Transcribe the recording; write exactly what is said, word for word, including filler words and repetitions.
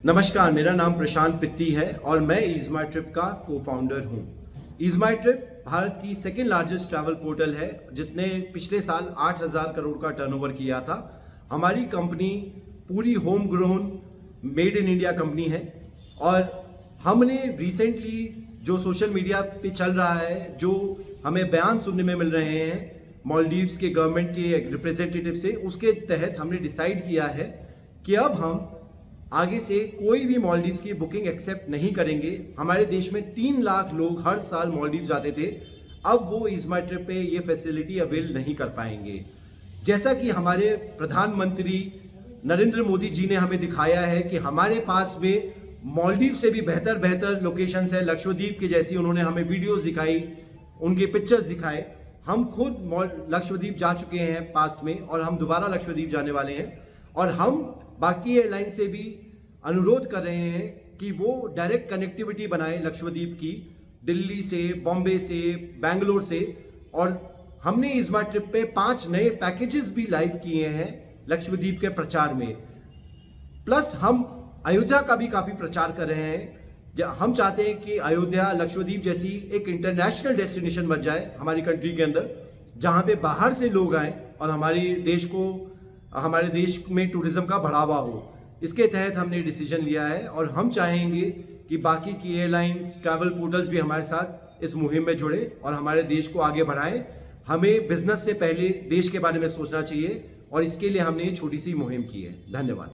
नमस्कार, मेरा नाम प्रशांत पित्ती है और मैं ईज माई ट्रिप का को फाउंडर हूँ। ईज माई ट्रिप भारत की सेकेंड लार्जेस्ट ट्रैवल पोर्टल है जिसने पिछले साल आठ हज़ार करोड़ का टर्नओवर किया था। हमारी कंपनी पूरी home grown made in India company है और हमने रिसेंटली जो सोशल मीडिया पे चल रहा है, जो हमें बयान सुनने में मिल रहे हैं मालदीव्स के गवर्नमेंट के रिप्रेजेंटेटिव से, उसके तहत हमने डिसाइड किया है कि अब हम आगे से कोई भी मालदीव्स की बुकिंग एक्सेप्ट नहीं करेंगे। हमारे देश में तीन लाख लोग हर साल मालदीव जाते थे, अब वो ईज माई ट्रिप पे ये फैसिलिटी अवेल नहीं कर पाएंगे। जैसा कि हमारे प्रधानमंत्री नरेंद्र मोदी जी ने हमें दिखाया है कि हमारे पास में मालदीव से भी बेहतर बेहतर लोकेशंस है, लक्षद्वीप की जैसी उन्होंने हमें वीडियोस दिखाई, उनके पिक्चर्स दिखाए। हम खुद लक्षद्वीप जा चुके हैं पास्ट में और हम दोबारा लक्षद्वीप जाने वाले हैं और हम बाकी एयरलाइन से भी अनुरोध कर रहे हैं कि वो डायरेक्ट कनेक्टिविटी बनाए लक्षद्वीप की, दिल्ली से, बॉम्बे से, बेंगलोर से। और हमने ईज माई ट्रिप पे पांच नए पैकेजेस भी लाइव किए हैं लक्षद्वीप के प्रचार में। प्लस हम अयोध्या का भी काफ़ी प्रचार कर रहे हैं। हम चाहते हैं कि अयोध्या लक्षद्वीप जैसी एक इंटरनेशनल डेस्टिनेशन बन जाए हमारी कंट्री के अंदर, जहाँ पे बाहर से लोग आए और हमारी देश को हमारे देश में टूरिज्म का बढ़ावा हो। इसके तहत हमने डिसीजन लिया है और हम चाहेंगे कि बाकी की एयरलाइंस, ट्रैवल पोर्टल्स भी हमारे साथ इस मुहिम में जुड़े और हमारे देश को आगे बढ़ाएं। हमें बिजनेस से पहले देश के बारे में सोचना चाहिए और इसके लिए हमने ये छोटी सी मुहिम की है। धन्यवाद।